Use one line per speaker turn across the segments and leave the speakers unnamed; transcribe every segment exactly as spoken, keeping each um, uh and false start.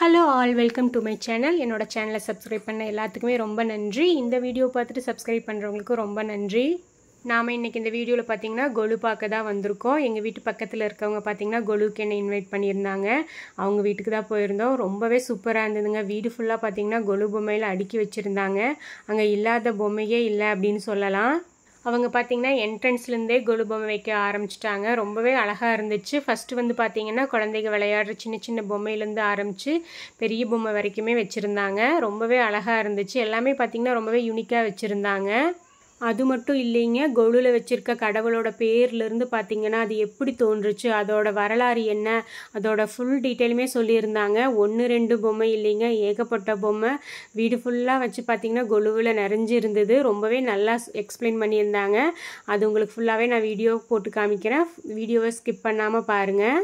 Hello all, welcome to my channel. என்னோட சேனலை subscribe பண்ண எல்லாத்துக்குமே ரொம்ப நன்றி. இந்த வீடியோ பார்த்துட்டு சப்ஸ்கிரைப் பண்ணுறவங்களுக்கும் ரொம்ப நன்றி. நாம் இன்றைக்கி இந்த வீடியோவில் பார்த்திங்கன்னா கொலு பார்க்க தான் வந்திருக்கோம். எங்கள் வீட்டு பக்கத்தில் இருக்கவங்க பார்த்திங்கன்னா கொலுக்கு என்னை இன்வைட் பண்ணியிருந்தாங்க. அவங்க வீட்டுக்கு தான் போயிருந்தோம். ரொம்பவே சூப்பராக இருந்ததுங்க. வீடு ஃபுல்லாக பார்த்திங்கன்னா கொலு பொம்மையில் அடுக்கி வச்சுருந்தாங்க. அங்கே இல்லாத பொம்மையே இல்லை அப்படின்னு சொல்லலாம். அவங்க பார்த்திங்கன்னா என்ட்ரன்ஸ்லேருந்தே கொலு பொம்மை வைக்க ஆரம்பிச்சிட்டாங்க. ரொம்பவே அழகாக இருந்துச்சு. ஃபஸ்ட்டு வந்து பார்த்திங்கன்னா குழந்தைங்க விளையாடுற சின்ன சின்ன பொம்மையிலேருந்து ஆரம்பித்து பெரிய பொம்மை வரைக்குமே வச்சுருந்தாங்க. ரொம்பவே அழகாக இருந்துச்சு. எல்லாமே பார்த்திங்கன்னா ரொம்பவே யூனிக்காக வச்சுருந்தாங்க. அது மட்டும் இல்லைங்க, கொலுவில் வச்சுருக்க கடவுளோட பேர்லேருந்து பார்த்திங்கன்னா அது எப்படி தோன்றுச்சு, அதோட வரலாறு என்ன, அதோட ஃபுல் டீட்டெயிலுமே சொல்லியிருந்தாங்க. ஒன்று ரெண்டு பொம்மை இல்லைங்க, ஏகப்பட்ட பொம்மை வீடு ஃபுல்லாக வச்சு பார்த்திங்கன்னா கொலுவில் நிறைஞ்சு இருந்தது. ரொம்பவே நல்லா எக்ஸ்பிளைன் பண்ணியிருந்தாங்க. அது உங்களுக்கு ஃபுல்லாகவே நான் வீடியோ போட்டு காமிக்கிறேன். வீடியோவை ஸ்கிப் பண்ணாமல் பாருங்கள்.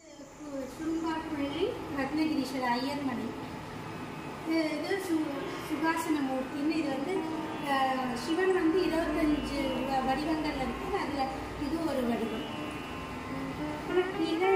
ரத்னகிரீஸ்வரர் ஐயர்மலை இது சுகாசனமூர்த்தின்னு. இது வந்து சிவன் வந்து இருபத்தஞ்சு வடிவங்கள் இருக்குது. அதில் இது ஒரு வடிவம். அப்புறம் கீழே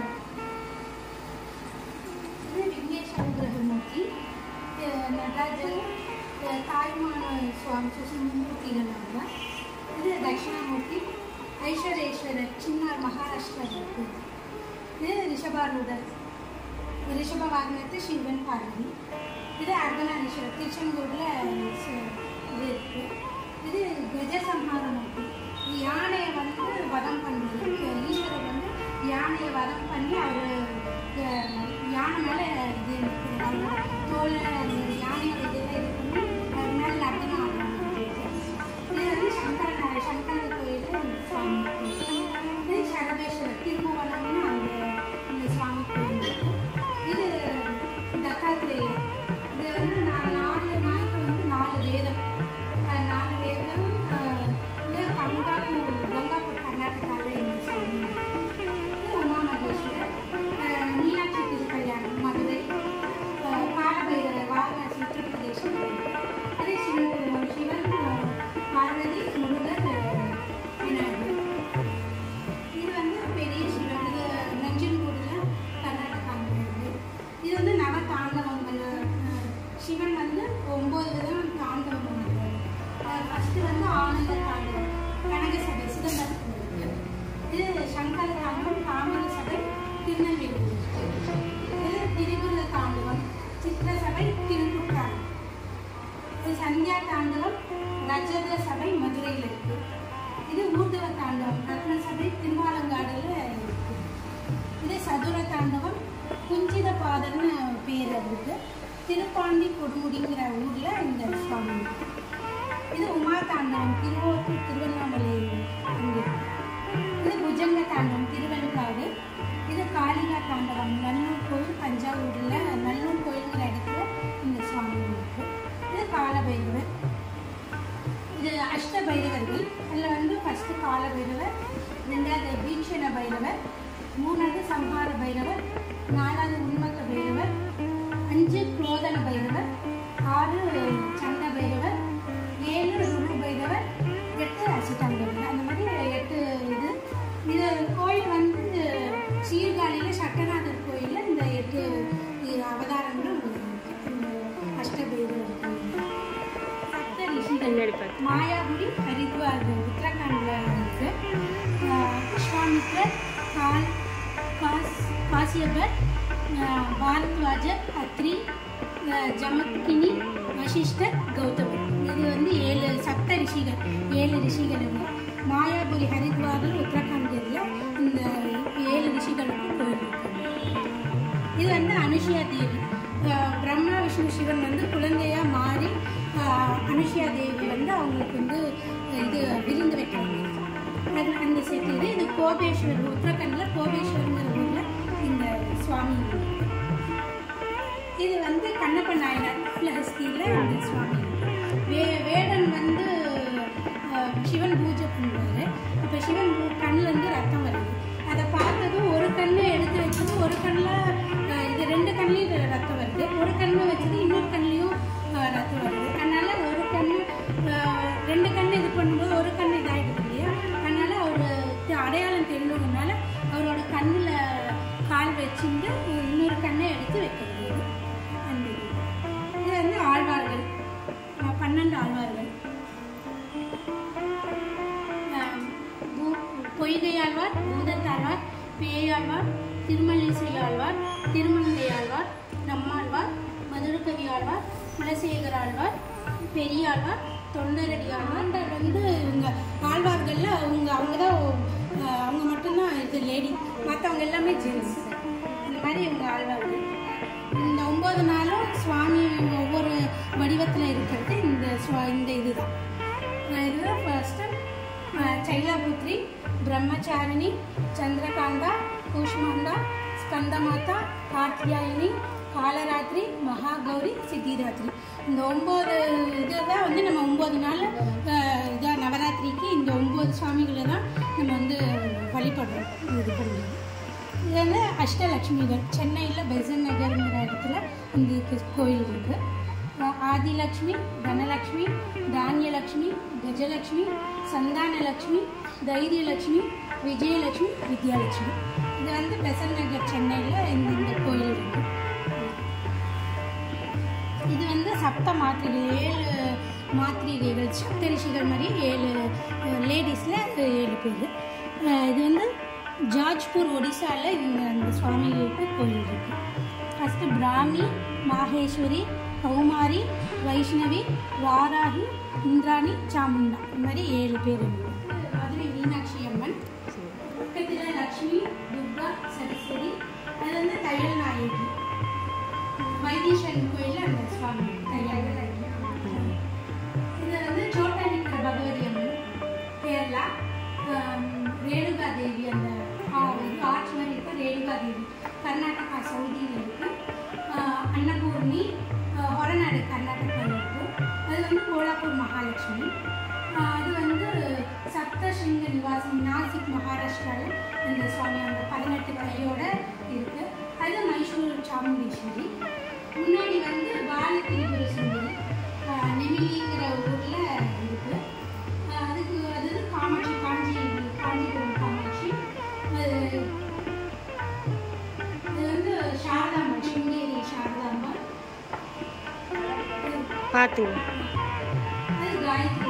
இது விக்னேஷ் அனுகிரகமூர்த்தி, நடராஜர், தாய்மான சுவாமி சுசிமூர்த்திகள் அவங்க. இது தட்சிணாமூர்த்தி, ஐஸ்வரேஸ்வரர் சின்னார் மகாராஷ்டிரா இருக்குது. இது ரிஷபாரூடர், ரிஷப வாகனத்து சிவன் பார்வதி. இது அர்த்தநாரீஸ்வரர் திருச்செங்கோடில் இது இருக்குது. இது கஜசம்ஹாரமூர்த்தி, யானையை வந்து வதம் பண்ணுறது. ஈஸ்வரர் வந்து யானையை வதம் பண்ணி அவர் யானை மேலே இது அவர் தோல் யானையோட இதெல்லாம் இது பண்ணி அது மேலே நடனம் ஆடுறாங்க. இது வந்து சங்கரநாய சங்கர கோயில் சுவாமி. இது சரபேஸ்வரர் திருமூவனம்னு அந்த இந்த சுவாமி கோயில். இது தத்தாத்திரேயர். இது வந்து நான் நாலு நாளைக்கு வந்து நாலு வேதம் நாலு வேதம் கங்காப்பூர் கங்காப்பூர் கர்நாடகாவில் இந்த சாமி. உமா மகேஸ்வரர், மீனாட்சி திருக்கல்யாணம் மதுரை, காலபைரவர் வாரணாசி உத்தரப்பிரதேசம். அதே சிவன் சிவன் பார்வதி முருகர் விநாயகர். இது வந்து பெரிய சிவன். இது நஞ்சன்கூடில் கர்நாடகாவில் இருக்குது. இது வந்து நவ தாண்டவங்கள். சிவன் வந்து ஒம்பது விதம் தாண்டவம் பண்ணுறாரு. ஃபஸ்ட்டு வந்து ஆனந்த தாண்டவம் கனகசபை சிதம்பரத்தில் இருக்குது. இது சங்கர தாண்டவம் தாமர சபை திருநெல்வேலி. இது திரிபுர தாண்டவம் சித்திரசபை திருக்குற்றாலம். இது சந்தியா தாண்டவம் ரஜத சபை மதுரையில் இருக்குது. இது ஊர்தவ தாண்டவம் ரத்ன சபை திருவாலங்காடில் இருக்குது. இது சதுர தாண்டவம் குஞ்சித பாதன்னு பேர் இருக்குது. திருப்பாண்டி கொடுமுடிங்கிற ஊரில் இந்த சுவாமி. இது உமா தாண்டவம் திருவோட்டூர் திருவண்ணாமலை. இது புஜங்க தாண்டவம் திருவெண்காடு. இது காளிகா தாண்டவம் நல்லூர் கோயில் தஞ்சாவூரில் நல்லூர் கோயிலுங்கிற இடத்துல இந்த சுவாமி இருக்கு. இது காலபைரவர். இது அஷ்ட பைரவர்கள். அதில் வந்து ஃபஸ்ட்டு காலபைரவர், ரெண்டாவது பீக்ஷண பைரவர், மூணாவது சம்ஹார பைரவர், நாலாவது உன்மத்த பைரவர், அஞ்சு குரோதன பைரவர், ஆறு சண்ட பைரவர், ஏழு ருரு பைரவர், எட்டு அசிட்டாங்க பைரவர். அந்த மாதிரி எட்டு இது. இது கோயில் வந்து சீர்காழியில் சட்டநாதர் கோயிலில் இந்த எட்டு அவதாரங்களும் இந்த அஷ்ட பைரவர். சப்த ரிஷிகள் மாயாபுரி ஹரித்வார் உத்தரகாண்டில் இருக்கு. விஸ்வாமித்ரர், கால் காஸ் காசியபர், பாரத்வாஜர், அத்ரி, ஜமத்கினி, வசிஷ்டர், கௌதமர். இது வந்து ஏழு சப்த ரிஷிகள், ஏழு ரிஷிகள். மாயாபுரி ஹரித்வாரில் உத்தரகாண்டில் இந்த ஏழு ரிஷிகளுக்கு கோயில் இருக்காங்க. இது வந்து அனுஷியா தேவி. பிரம்மா விஷ்ணு சிவன் வந்து குழந்தையாக மாறி அனுஷியா தேவி வந்து அவங்களுக்கு வந்து இது விருந்து வைக்கிறாங்க. அது அந்த செட்டு. இது இது கோபேஸ்வர், உத்தரகாண்டில் கோபேஸ்வருங்கிற ஊரில் இந்த சுவாமி. இது வந்து கண்ணப்ப நாயனார் ஹஸ்தியில் இந்த சுவாமி. வே வேடன் வந்து சிவன் பூஜை பண்ணுவார். இப்போ சிவன் கண்ணில் வந்து ரத்தம் வருது. அதை பார்த்ததும் ஒரு கண்ணை எடுத்து வச்சது, ஒரு கண்ணில் இது ரெண்டு கண்ணிலையும் ரத்தம் வருது, ஒரு கண்ணில் வச்சது இன்னொரு கண்ணிலையும் ரத்தம் வருது. அதனால் ஒரு கண் ரெண்டு கண் இது பண்ணும்போது ஒரு கண் இதாகிடுது இல்லையா. அதனால் அவர் அடையாளம் தெரிஞ்சதுனால அவரோட கண்ணில் கால் வச்சுட்டு இன்னொரு கண்ணை எடுத்து வைக்கிறது. குலசேகர ஆழ்வார், பெரியாழ்வார், தொண்டரடி ஆழ்வார் வந்து இவங்க ஆழ்வார்களில் அவங்க அவங்க தான் அவங்க மட்டும்தான் இது லேடி, மற்றவங்க எல்லாமே ஜென்ஸ். இந்த மாதிரி இவங்க ஆழ்வார்கள். இந்த ஒம்பது நாளும் சுவாமி ஒவ்வொரு வடிவத்தில் இருக்கிறது இந்த சுவா இந்த இதுதான் இதுதான் ஃபர்ஸ்ட்டு சைலாபுத்ரி, பிரம்மச்சாரிணி, சந்திரகாந்தா, கூஷ்மாந்தா, ஸ்கந்தமாதா, கார்த்தியாயினி, காலராத்திரி, மகாகௌரி, சித்திராத்திரி. இந்த ஒம்பது இதை தான் வந்து நம்ம ஒம்பது நாள் இதாக நவராத்திரிக்கு இந்த ஒம்பது சுவாமிகளை தான் நம்ம வந்து வழிபடுறோம். இது பண்ணுறோம். இது வந்து அஷ்டலக்ஷ்மிகள். சென்னையில் பெசன் நகருங்கிற இடத்துல இந்த கோயில் இருக்குது. ஆதிலக்ஷ்மி, தனலக்ஷ்மி, தானியலக்ஷ்மி, கஜலக்ஷ்மி, சந்தானலக்ஷ்மி, தைரியலக்ஷ்மி, விஜயலக்ஷ்மி, வித்யாலட்சுமி. இது வந்து பெசன் நகர் சென்னையில் இந்த இந்த கோயில் இருக்குது. இது வந்து சப்த மாத்திரைகள், ஏழு மாத்திரைகள், சப்த ரிஷிகள் மாதிரி ஏழு லேடிஸில் ஏழு பேர். இது வந்து ஜாஜ்பூர் ஒடிசாவில் இந்த அந்த சுவாமிகளுக்கு கோயில் இருக்குது. ஃபஸ்ட்டு பிராமி, மாகேஸ்வரி, கௌமாரி, வைஷ்ணவி, வாராகி, இந்திராணி, சாமுண்டா, இந்த மாதிரி ஏழு பேர் இருக்குது. மதுரை மீனாட்சி அம்மன், பக்கத்தில் லக்ஷ்மி, துர்கா, சரஸ்வதி. அது வந்து தையல் நாயகி. வைத்தீஸ்வரன் கோயிலில் அந்த சுவாமி தையல். இது வந்து சோட்டானிக்கிற பகவதி அம்மன், கேரளா. ரேணுகா தேவி, அந்த ஆட்சி மாதிரி இருக்க ரேணுகா தேவி கர்நாடகா சவுதியில் இருக்குது. அன்னபூர்ணி ஹொரநாடு கர்நாடகாவில் இருக்குது. அது வந்து கோலாப்பூர் மகாலட்சுமி. அது வந்து சப்தசிங்க நிவாசம் நாசிக் மகாராஷ்டிராவில் இந்த சுவாமி அந்த பதினெட்டு கையோட இருக்குது. அது மைசூர் சாமுண்டீஸ்வரி. முன்னாடி வந்து பால திரிபுர சுந்தரி நெமிலிங்கிற ஊரில் இருக்குது. அதுக்கு அது காமாட்சி, காஞ்சி காஞ்சிபுரம் காமாட்சி. அது அது வந்து சாரதாம்மா, சிங்கேரி சாரதாம்மா
பார்த்துங்க.
அது காயத்ரி.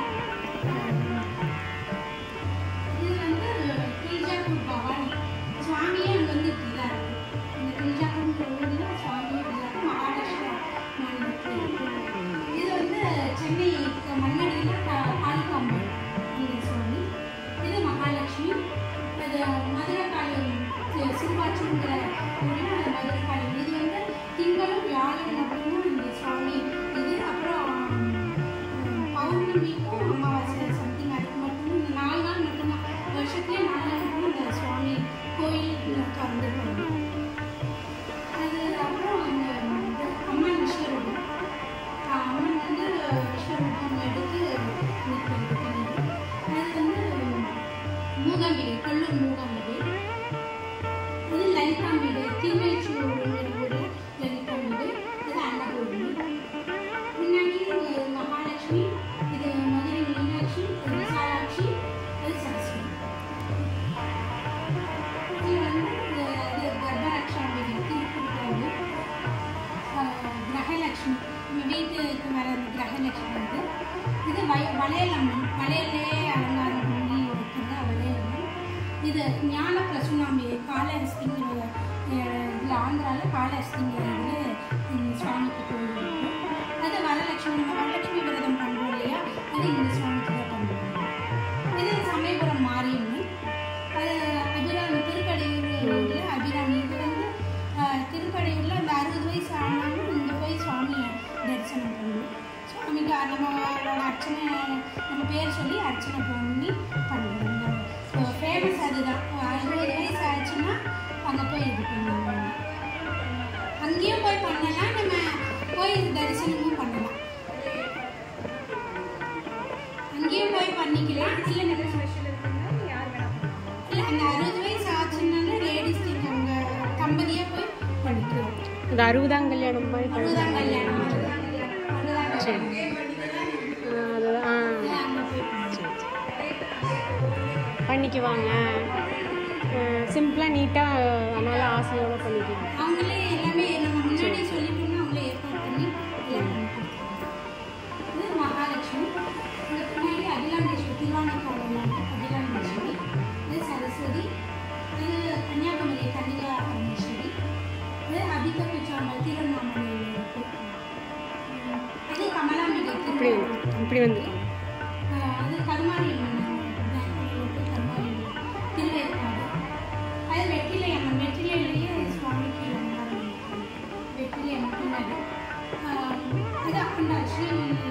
இது வந்து கிரிஜாப்பூர் பவானி. சுவாமியே அங்கே வந்து இப்படி தான் இருக்குது. இந்த கிரிஜாப்பூர் ஊரில் சுவாமியே இப்படி தான் இருக்குது. மகாராஷ்டிரா மாநிலத்தில் இருக்குது. இது வந்து சென்னை மண்ணடியில் காளிகாம்பல் இந்த சுவாமி. இது மகாலட்சுமி. அது மதுரை காளி, சிறுவாச்சிங்கிற ஊரில் மதுரை காளி. இது வந்து திங்களும் வியாழன் மட்டும்தான் இந்த சுவாமி இது. அப்புறம் பௌர்ணமிக்கும் அமாவாசை சம்திங் அதுக்கு மட்டும் இந்த நாலு நாள் மட்டும்தான், வருஷத்துலேயே நாலு நாள் மட்டும் இந்த சுவாமி கோயில் திறந்துருப்பாங்க. அது அப்புறம் அந்த அம்மன் விஸ்வரூபம். அம்மன் வந்து விஸ்வரூபம் எடுத்து இது பண்ணிது. அது வந்து மூகாம்பிகை, கொல்லூர் மூகாம்பிகை. அது லலிதாம்பிகை, திருநெல்வேலிங்கிற ஊரில் லலிதாம்பிகை. அது அன்னபூர்ணி. முன்னாடி மகாலட்சுமி, இது மதுரை மீனாட்சி, அது விசாலாட்சி, அது சரஸ்வதி. இது வந்து இது கர்ப்பரக்ஷாம்பிகை, திருப்பூர். கிரகலட்சுமி, நம்ம வீட்டுக்கு வர அந்த கிரகலட்சுமி வந்து இது வய வளையலம்மன், வளையலே அலங்காரம் பண்ணி வைக்கிறது வளையலம்மன். இது ஞான பிரசுனாம்பிகை, காளஹஸ்திங்கிற இதில் ஆந்திராவில் காளஹஸ்திங்கிற இதில் சுவாமிக்கு கோயில் இருக்குது. அது வரலட்சுமி, நம்ம வரலட்சுமி விரதம் பண்ணுறோம் இல்லையா, அது இந்த சுவாமிக்கு தான் பண்ணுறோம். இது சமயபுரம் மாரியம்மன். அது அபிராமி, திருக்கடையூரில் அபிராமி. இது வந்து திருக்கடையூரில் அந்த அறுபது வயசு ஆனாலும் இங்கே போய் சுவாமியை தரிசனம் பண்ணுவோம். சுவாமிக்கு நம்மளோட அர்ச்சனை, நம்ம பேர் சொல்லி அர்ச்சனை பண்ணி பண்ணுவோம். ஃபேமஸ் அதுதான். அறுபது வயசு ஆச்சுன்னா அங்கே போய் இது பண்ணுவோம். அங்கேயும் போய் பண்ணலாம், நம்ம போய் தரிசனமும் பண்ணலாம். அங்கேயும் போய் பண்ணிக்கலாம். இல்லை நம்ம ஸ்பெஷல் இருக்குன்னா யார் வேணாம். இல்லை அந்த அறுபது வயசு ஆச்சுன்னாலும் லேடிஸ் அவங்க தம்பதியாக போய் பண்ணிக்கலாம்.
அது அறுபதாம் கல்யாணம் மாதிரி
அறுபதாம் கல்யாணம்
சரி. பண்ணிக்குவாங்க சிம்பிளாக நீட்டாக, அதனால் ஆசையோடு பண்ணிக்குவாங்க.
அவங்களே எல்லாமே நம்ம முன்னாடியே சொல்லிட்டோம்னா அவங்களே ஏற்பாடு பண்ணி இது மகாலட்சுமி. இந்த பின்னாடி அகிலாண்டேஸ்வரி, திருவானைக்காவல் அகிலாண்டேஸ்வரி. இது சரஸ்வதி. இது கன்னியாகுமரி கன்னிகா பரமேஸ்வரி. இது அபிதா பிச்சாமல் திருவண்ணாமலையில் இருக்குது.
இப்படி இப்படி வந்து
அது கருமாரி கருமாரி திருவேற்காடு. அது வெற்றிலை அம்மன். வெற்றிலையிலேயே சுவாமிக்கு வெற்றிலை அம்மன் பின்னாடி அது அந்த ஸ்ரீமதி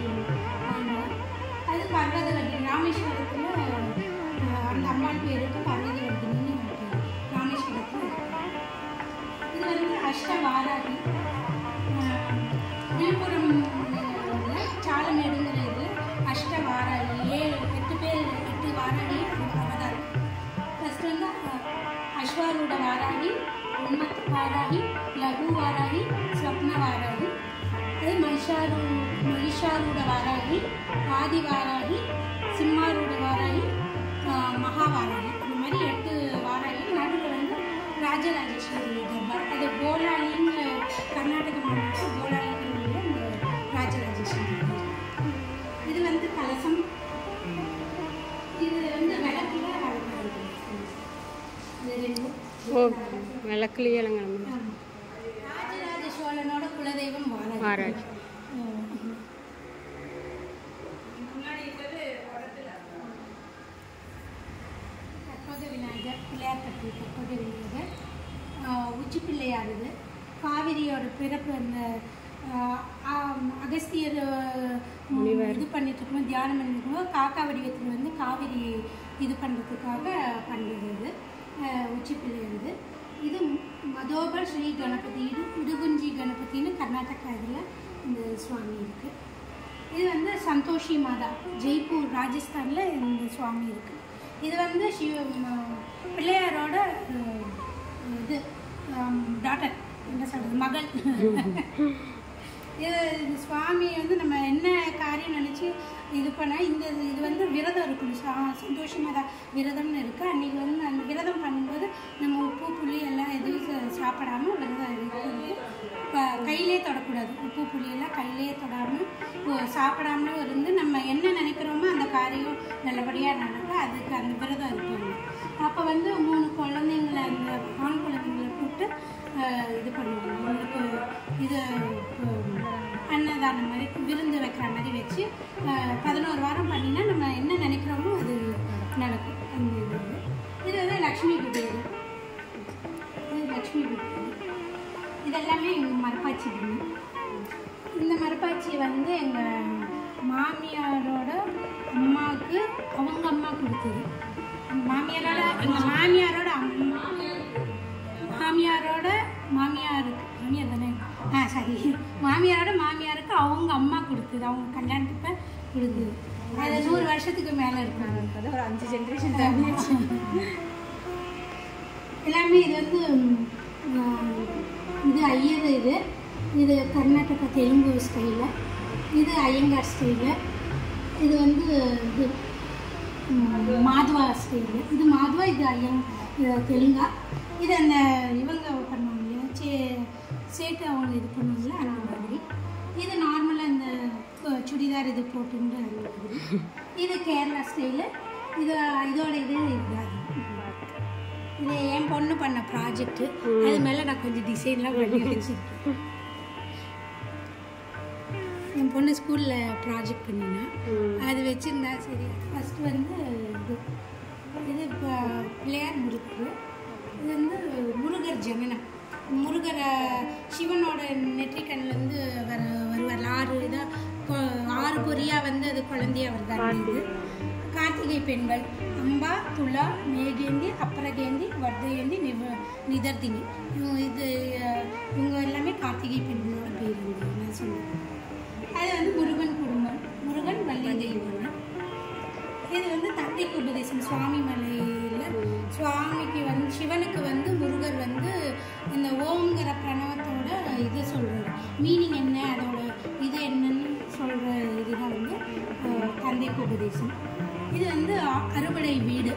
அது பர்வதவர்த்தி. ராமேஸ்வரத்தில் அந்த அம்மாள் பேருக்கு பர்வதவர்த்தின்னு ராமேஸ்வரத்தில். இது வந்து அஷ்டவாராகி. விழுப்புரம் சாலமேடுங்கிற இது அஷ்டவாராகி. ஏழு எட்டு பேர் எட்டு வாராகி அவதாரம். ஃபஸ்ட்டு வந்து அஸ்வாரூட வாராகி, உன்மத் வாராகி, லகு வாராகி, ஸ்வப்ன வாராகி. அது மகிஷாரு மகிஷாரூட வாராகி, ஆதி வாராகி, சிம்மாரூட வாராகி, மகாவாராகி. இந்த மாதிரி எட்டு வாராகி. நடுவில் வந்து ராஜராஜேஸ்வரி தர்பார். அது போலாலின்னு கர்நாடக மாநிலத்தில் போலாலின்னு இந்த ராஜராஜேஸ்வரி. இது வந்து கலசம். இது வந்து விளக்குல
ஓ விளக்குலையே இளங்கணும்.
ராஜராஜ சோழனோட குலதெய்வம் வாராகி.
வாராகி
கற்பக விநாயகர் பிள்ளையார் பட்டி. கற்பக விநாயகர் உச்சி பிள்ளையார். இது காவிரியோட பிறப்பு. அந்த அகஸ்தியர் இது பண்ணிட்டு இருக்கும்போது தியானம் பண்ணிட்டு இருக்கும்போது காக்கா வடிவத்தில் வந்து காவிரி இது பண்ணுறதுக்காக பண்ணுறது. இது உச்சி பிள்ளையார். இது மதோப ஸ்ரீ கணபதி. இது இடுகுஞ்சி கணபதினு கர்நாடகா இதில் இந்த சுவாமி இருக்குது. இது வந்து சந்தோஷி மாதா, ஜெய்ப்பூர் ராஜஸ்தானில் இந்த சுவாமி இருக்குது. இது வந்து சிவ பிள்ளையாரோட இது டாட்டர் என்ன சொல்கிறது மகள். இது சுவாமி வந்து நம்ம என்ன காரியம் நினச்சி இது பண்ண இந்த இது வந்து விரதம் இருக்கணும். சா சந்தோஷமாக தான் விரதம்னு இருக்குது. அன்றைக்கி வந்து அந்த விரதம் பண்ணும்போது நம்ம உப்பு புளி எல்லாம் எதுவும் சாப்பிடாமல் விரதம் இருக்கிறது. இப்போ கையிலே தொடக்கூடாது. உப்பு புளியெல்லாம் கையிலே தொடாமல் சாப்பிடாமலும் இருந்து நம்ம என்ன நினைக்கிறோமோ அந்த காரியம் நல்லபடியாக நடக்கும். அதுக்கு அந்த விரதம் இருப்பாங்க. அப்போ வந்து மூணு குழந்தைங்கள அந்த ஆண் குழந்தைங்களை கூப்பிட்டு இது பண்ணுவாங்க. அவங்களுக்கு இது அன்னதானம் மாதிரி விருந்து வைக்கிற மாதிரி வச்சு பதினோரு வாரம் பண்ணினா நம்ம என்ன நினைக்கிறோமோ அது நடக்கும். அந்த இது இது வந்து லக்ஷ்மி குபேரு. இது லக்ஷ்மி குபேரு. இதெல்லாமே எங்கள் மரப்பாச்சி பண்ணு. இந்த மரப்பாச்சி வந்து எங்கள் மாமியாரோட அம்மாவுக்கு அவங்க அம்மா கொடுத்தது. மாமியாரோட எங்கள் மாமியாரோட அம்மா மாமியாரோட மாமியாருக்கு மாமியார் தானே ஆ சரி மாமியாரோட மாமியாருக்கு அவங்க அம்மா கொடுத்தது. அவங்க கல்யாணத்துக்கு கொடுத்தது. அது நூறு வருஷத்துக்கு மேலே இருக்காங்க. அதான் ஒரு அஞ்சு ஜென்ரேஷன் தாண்டியாச்சு. எல்லாமே இது வந்து இது ஐயர். இது இது கர்நாடகா தெலுங்கு ஸ்டைலில். இது ஐயங்கார் ஸ்டைலு. இது வந்து இது மாதுவா ஸ்டைலு. இது மாதுவா, இது ஐயங் தெலுங்கா. இது அந்த இவங்க பண்ணுவாங்க இல்லையா சே சேட்டு அவங்க இது பண்ணுவாங்கல்ல அந்த மாதிரி. இது நார்மலாக இந்த சுடிதார் இது போட்டுன்ற அந்த மாதிரி. இது கேரளா ஸ்டைலு. இது இதோட இது இதுதான். இது என் பொண்ணு பண்ண ப்ராஜெக்ட்டு. அது மேலே நான் கொஞ்சம் டிசைன்லாம் பண்ணி வச்சுருக்கேன். என் பொண்ணு ஸ்கூலில் ப்ராஜெக்ட் பண்ணினா அது வச்சுருந்தா சரி. ஃபஸ்ட்டு வந்து இது இது இப்போ பிள்ளையார் முருகு. இது வந்து முருகர் ஜனனம். முருகரை சிவனோட நெற்றிக்கண்ணிலேருந்து வர வருவார். ஆறு இதாக ஆறு பொரியாக வந்து அது குழந்தைய வருதாங்க. இது கார்த்திகை பெண்கள் அம்பா, துலா, மேகேந்தி, அப்பரகேந்தி, வர்தயந்தி, நிவ நிதர்தினி. இது இவங்க எல்லாமே கார்த்திகை பெண்களோட பேர் வந்து நான் சொல்லுவேன். அது வந்து முருகன் குடும்பம். முருகன் வள்ளி தெய்வம். இது வந்து தந்தைக்கு உபதேசம். சுவாமி மலையில் சுவாமிக்கு வந்து சிவனுக்கு வந்து முருகர் வந்து இந்த ஓம்ங்கிற பிரணவத்தோட இது சொல்கிறார். மீனிங் என்ன, அதோட இது என்னன்னு சொல்கிற இதுதான் வந்து தந்தைக்கு உபதேசம். இது வந்து அறுபடை வீடு.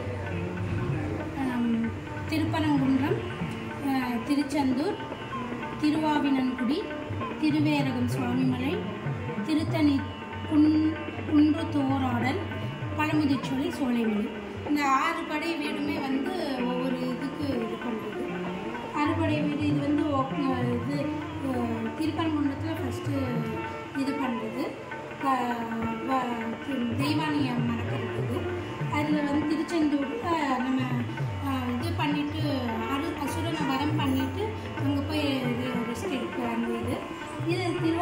திருப்பரங்குன்றம், திருச்செந்தூர், திருவாவினன்குடி, திருவேரகம் சுவாமிமலை, திருத்தணி குன் குன்று தோராடல், பழமுதிர்ச்சோலை, சோலைமலை. இந்த ஆறு படை வீடுமே வந்து ஒவ்வொரு இதுக்கு இது பண்ணுறது. அறுபடை வீடு இது வந்து இது திருப்பரங்குன்றத்தில் ஃபஸ்ட்டு இது பண்ணுறது.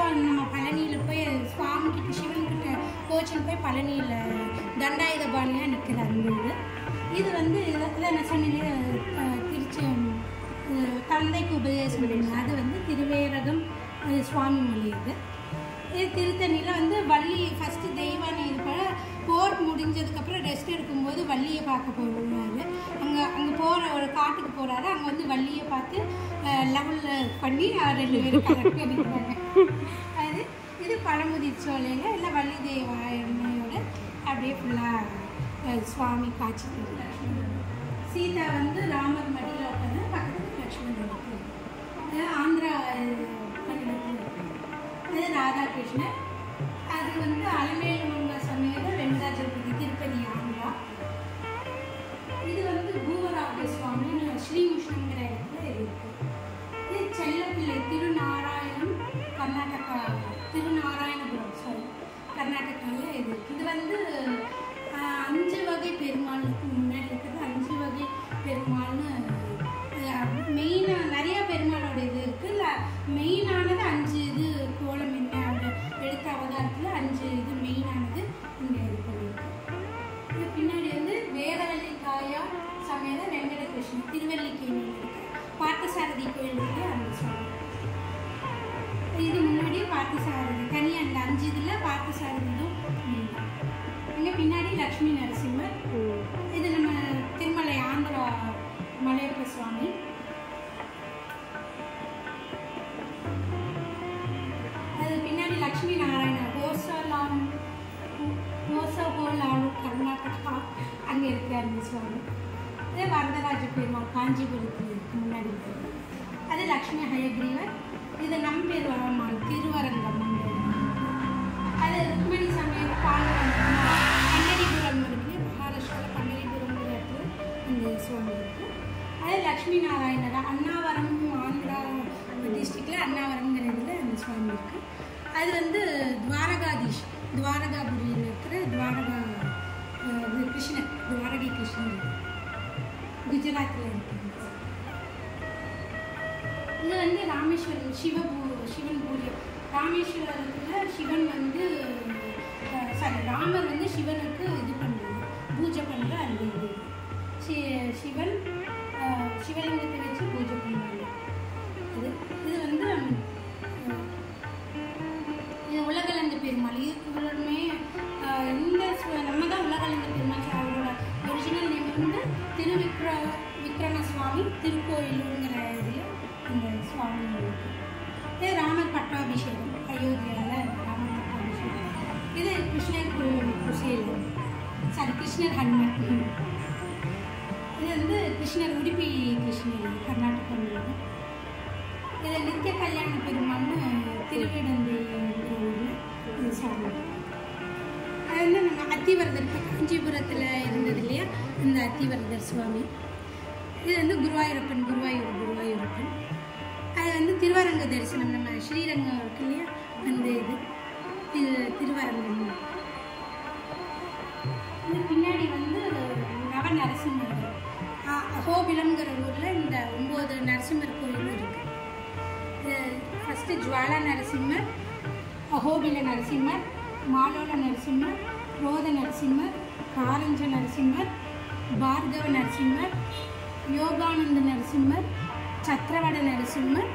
நம்ம பழனியில் போய் சுவாமி கிட்ட சிவன் கிட்ட கோச்சின்னு போய் பழனியில் தண்டாயுதபாணியாக நிற்கிற அந்த இது இது வந்து இதில் நான் சொன்னேன் திருச்சி தந்தைக்கு உபதேசம் பண்ணி அது வந்து திருவேரகம் அது சுவாமி மொழி இது இது திருத்தணியில் வந்து வள்ளி ஃபஸ்ட்டு தெய்வானை இது போல போர் முடிஞ்சதுக்கப்புறம் ரெஸ்ட் எடுக்கும்போது வள்ளியை பார்க்க போகிறாரு அங்கே அங்கே போகிற ஒரு காட்டுக்கு போகிறாரு அங்கே வந்து வள்ளியை பார்த்து லெவலில் பண்ணி ரெண்டு பேரும் கரெக்ட் பண்ணிக்கிறாங்க அது இது பழமுதிர் சோலையில் இல்லை வள்ளி தெய்வானையோட அப்படியே ஃபுல்லாக சுவாமி காட்சி கொடுக்குறாரு சீதா வந்து ராமர் மடியில் உட்காந்து பக்கத்தில் லக்ஷ்மணன் இருக்கு ஆந்திரா அது ராதாகிருஷ்ணன் அது வந்து அலமேலு மங்க சமேத வெங்கடாஜலபதி திருப்பதி ஆந்திரா இது வந்து பூவராக சுவாமின்னு ஸ்ரீமுஷ்ணங்கிற இடத்துல இருக்கு இது செல்லப்பிள்ளை திருநாராயணம் கர்நாடகா திருநாராயணபுரம் சாரி கர்நாடகாவில் இது இது வந்து அஞ்சு வகை பெருமாளுக்கு முன்னாடி இருக்கிறது அஞ்சு வகை பெருமாள்னு மெயினாக நிறையா பெருமாளோட இது இருக்குது இல்லை மெயினானது அஞ்சு இது கோலம் என்ன எடுத்த அவதாரத்தில் அஞ்சு இது மெயினானது இங்கே இது பண்ணியிருக்கு இது பின்னாடி வந்து வேதவல்லி தாயா சமேத வெங்கடகிருஷ்ணன் திருவல்லிக்கேணியில் இருக்கு பார்த்தசாரதி கோயில் இருக்கு அந்த சுவாமி இது முன்னாடி பார்த்தசாரதி தனியாக அந்த அஞ்சு இதில் பார்த்தசாரதியும் இங்கே பின்னாடி லக்ஷ்மி நரசிம்மர் இது நம்ம திருமலை ஆந்திரா மலையப்ப சுவாமி அது பின்னாடி லக்ஷ்மி நாராயண ஹோசலாம் ஹோசஹோலாலு கர்நாடகா அங்கே இருக்கார் அந்த சுவாமி இது வரதராஜ பெருமாள் காஞ்சிபுரத்தில் இருக்கு முன்னாடி இருக்குது அது லக்ஷ்மி ஹயக்ரீவர் இது நம்பெருமாள் திருவரங்கம் அது ருக்மணி சமயம் பாண்டவரம் பண்டரிபுரம் இருக்கு மகாராஷ்டிராவில் பண்டரிபுரம்ங்கிற இடத்துல அந்த சுவாமி இருக்கு அது லக்ஷ்மி நாராயணர் அண்ணாவரம் ஆந்திரா டிஸ்ட்ரிக்டில் அண்ணாவரம்ங்கிற இதில் அந்த சுவாமி இருக்குது அது வந்து துவாரகாதீஷ் துவாரகாபுரியில் இருக்கிற துவாரகா கிருஷ்ணர் துவாரகை கிருஷ்ணர் குஜராத்தில் இருக்கு இது வந்து ராமேஸ்வரம் சிவபூ சிவன் பூஜை ராமேஸ்வரத்தில் சிவன் வந்து சாரி ராமர் வந்து சிவனுக்கு இது பண்ணுறாங்க பூஜை பண்ணுற அந்த இது சி சிவன் சிவலிங்கத்தை வச்சு பூஜை பண்ணுவாங்க இது இது வந்து இது உலகளந்த பெருமாள் இவருமே இந்த நம்ம தான் உலகளந்த பெருமாள் அவரோட ஒரிஜினல் நேம் வந்து திருவிக்ர விக்ரம சுவாமி திருக்கோயிலுங்கிற இதில் இந்த சுவாமி இருக்குது இது ராமர் பட்டாபிஷேகம் அயோத்தியாவில் ராமர் பட்டாபிஷேகம் இது கிருஷ்ணர் குசேல் சாரி கிருஷ்ணர் ஹனுமன் இது வந்து கிருஷ்ணர் உடுப்பி கிருஷ்ணர் கர்நாடகாவில் இது நித்திய கல்யாண பெருமாள்னு திருவிடந்தைங்கிற ஊரில் இது சாமி அது வந்து நம்ம அத்திவரதர் இப்போ காஞ்சிபுரத்தில் இருந்தது இல்லையா இந்த அத்திவரதர் சுவாமி இது வந்து குருவாயூரப்பன் குருவாயூர் குருவாயூரப்பன் அது வந்து திருவரங்க தரிசனம் நம்ம ஸ்ரீரங்கம் இருக்கு இல்லையா அந்த இது இது திருவரங்கம் இது பின்னாடி வந்து நவ நரசிம்மர் அஹோபிலம்ங்கிற ஊரில் இந்த ஒம்பது நரசிம்மர் கோயிலும் இருக்குது இது ஃபஸ்ட்டு ஜுவாலா நரசிம்மர் அஹோபில நரசிம்மர் மாலோல நரசிம்மர் ரோத நரசிம்மர் காரஞ்ச நரசிம்மர் பார்கவ நரசிம்மர் யோகானந்த நரசிம்மர் சத்திரவட நரசிம்மர்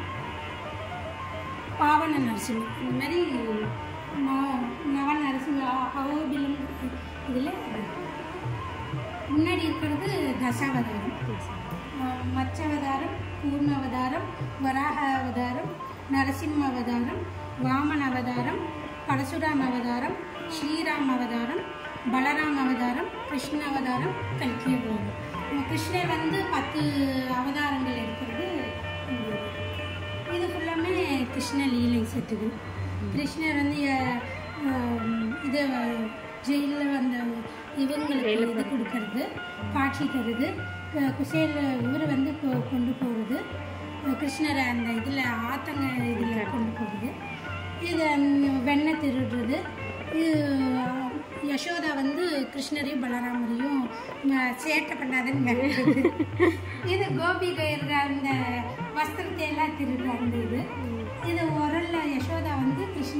பாவன நரசிம்மர் இந்த மாதிரி நவ நரசிம்மர் அஹோபிலம் இதில் முன்னாடி இருக்கிறது தசாவதாரம் மச்சவதாரம் கூர்ம அவதாரம் வராக அவதாரம் நரசிம்ம அவதாரம் வாமன அவதாரம் பரசுராம் அவதாரம் ஸ்ரீராம் அவதாரம் பலராம் அவதாரம் கிருஷ்ண அவதாரம் கல்கி அவதாரம் கிருஷ்ணர் வந்து பத்து அவதாரங்கள் இருக்கிறது இது ஃபுல்லாமே கிருஷ்ண லீலை சத்துகள் கிருஷ்ணர் வந்து இது ஜெயிலில் வந்த இவங்களுக்கு இது கொடுக்கறது காட்சி தருது குசேல இவர் வந்து கொண்டு போகிறது கிருஷ்ணரை அந்த இதில் ஆத்தங்க இதில் கொண்டு போகுது இது வெண்ணெய் திருடுறது இது யசோதா வந்து கிருஷ்ணரையும் பலராமரையும் சேட்டை பண்ணாதுன்னு மிரட்டுறது இது கோபிகையர் அந்த வஸ்திரத்தை எல்லாம் திருடுற அந்த இது இது உரல்ல யசோதா வந்து கிருஷ்ண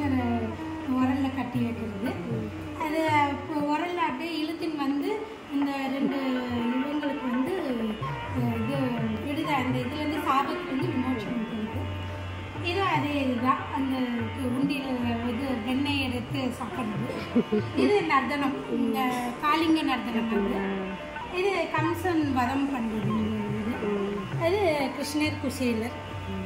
தட்டி வைக்கிறது. அது இப்போ உரல்ல அப்படியே இழுத்துன்னு வந்து இந்த ரெண்டு இவங்களுக்கு வந்து இது விடுத அந்த இதுலேருந்து சாபத்துலேருந்து விமோச்சனம் பண்ணுது. இது அதே இதுதான், அந்த உண்டியில் இது வெண்ணெய் எடுத்து சாப்பிட்றது. இது நர்தனம், இந்த காளிங்க நர்தனம் வந்து இது கம்சன் வதம் பண்ணுறது. இது அது கிருஷ்ணர் குசேலர்.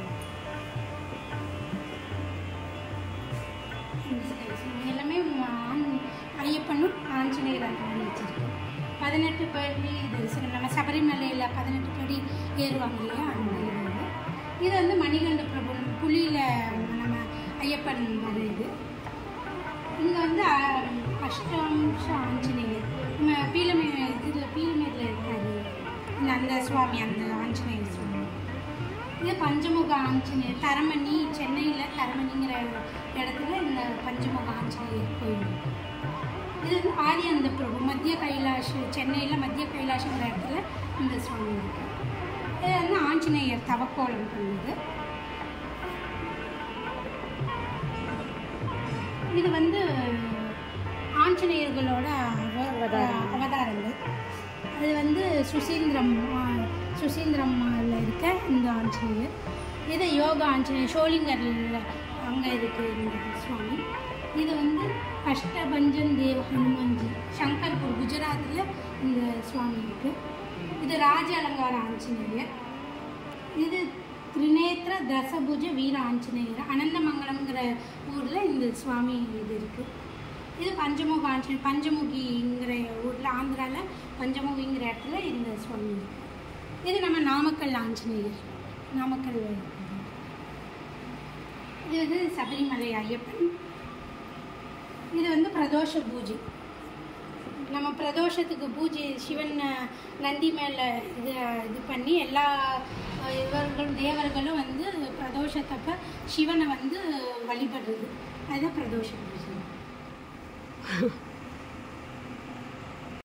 எல்லாமே ஐயப்பனும் ஆஞ்சநேயர் வச்சிருக்கு. பதினெட்டு படி தரிசனம், நம்ம சபரிமலையில் பதினெட்டு படி ஏறுவாங்க இல்லையா, அந்த இது. இது வந்து மணிகண்ட பிரபு புலியில் நம்ம ஐயப்பன் வருது. இங்கே வந்து அஷ்டாம்ச ஆஞ்சநேயர், நம்ம பீலமே இதில் பீலமேரில் இருக்காரு அந்த சுவாமி, அந்த ஆஞ்சநேயர் சுவாமி. இது பஞ்சமுக ஆஞ்சநேயர், தரமணி, சென்னையில் தரமணிங்கிற இடத்துல இந்த பஞ்சமுக ஆஞ்சநேயர் கோயில். இது வந்து ஆதி அந்த பிரபு மத்திய கைலாஷ், சென்னையில் மத்திய கைலாஷ்ங்கிற இடத்துல இந்த சுவாமி இருக்கு. இது வந்து ஆஞ்சநேயர் தவக்கோலம் பண்ணுது. இது வந்து ஆஞ்சநேயர்களோட அவதாரங்கள். அது வந்து சுசீந்திரம் சுசீந்திரம்ல இருக்க இந்த ஆஞ்சநேயர். இது யோகா ஆஞ்சநேயர், ஷோலிங்கரில் அங்கே இருக்குது இந்த சுவாமி. இது வந்து அஷ்டபஞ்சன் தேவ் ஹனுமான்ஜி, சங்கர்பூர் குஜராத்தில் இந்த சுவாமி இருக்குது. இது ராஜ அலங்கார ஆஞ்சநேயர். இது திரிநேத்திர தசபுஜ வீர ஆஞ்சநேயர், அனந்தமங்கலம்ங்கிற ஊரில் இந்த சுவாமி இது இருக்குது. இது பஞ்சமுக ஆஞ்சநேயர், பஞ்சமுகிங்கிற ஊரில் ஆந்திராவில் பஞ்சமுகிங்கிற இடத்துல இந்த சுவாமி இருக்குது. இது நம்ம நாமக்கல் ஆஞ்சநேயர், நாமக்கல். இது வந்து சபரிமலை ஐயப்பன். இது வந்து பிரதோஷ பூஜை, நம்ம பிரதோஷத்துக்கு பூஜை சிவன் நந்தி மேலே இது இது பண்ணி எல்லா இவர்களும் தேவர்களும் வந்து பிரதோஷத்தப்ப சிவனை வந்து வழிபடுறது, அதுதான் பிரதோஷ பூஜை.